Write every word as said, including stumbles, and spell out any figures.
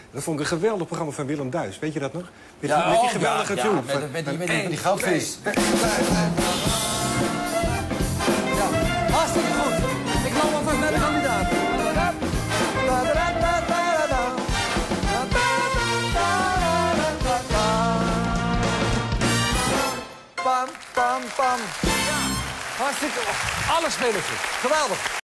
Dat vond ik een geweldig programma van Willem Duys. Weet je dat nog? Met, Ja, die, met die oh, geweldige ja, tune. ja, met, van, met, met, van, met, met die één, goudvis. twee, Ja, hartstikke goed. Ik loop alvast naar de kandidaat. Pam, pam, pam. Ja, hartstikke. Alle spelers. Geweldig.